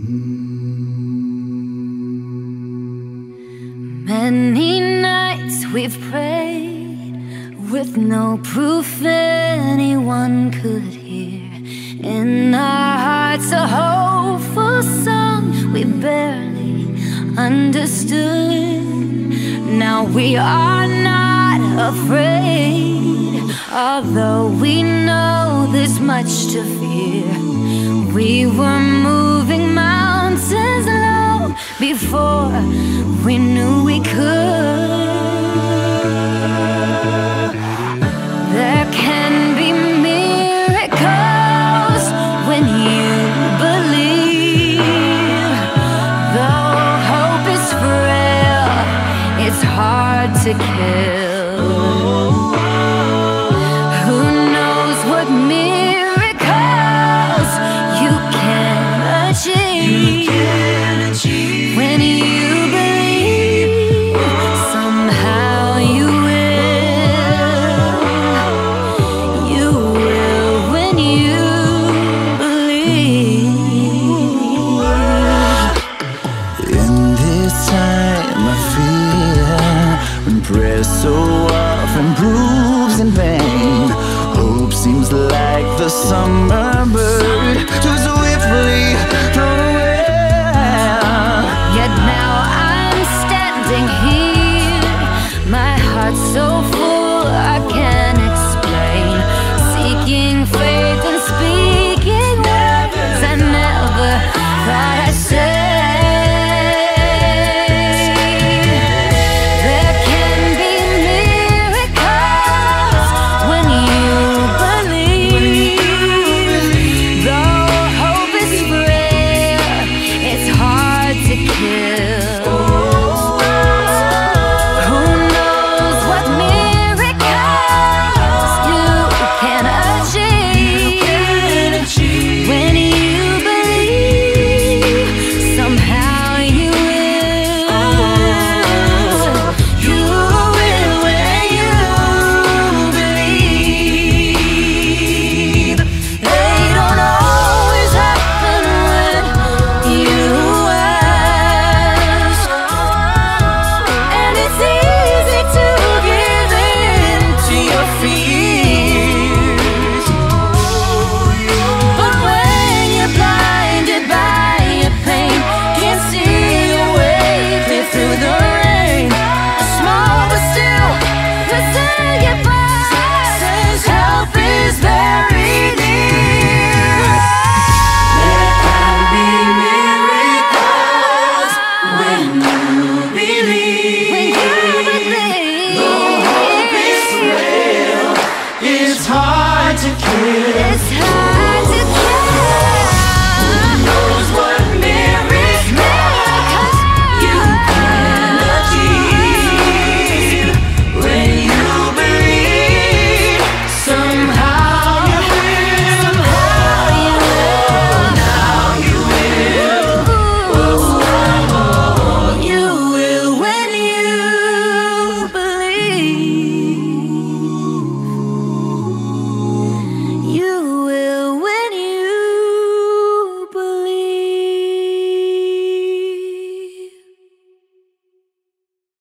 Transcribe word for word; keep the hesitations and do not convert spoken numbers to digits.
Many nights we've prayed with no proof anyone could hear. In our hearts a hopeful song we barely understood. Now we are not afraid, although we know there's much to fear. We were moving mountains low before we knew we could. There can be miracles when you believe. Though hope is frail, it's hard to kill. Who knows what miracles you can achieve when you so often proves in vain. Hope seems like the summer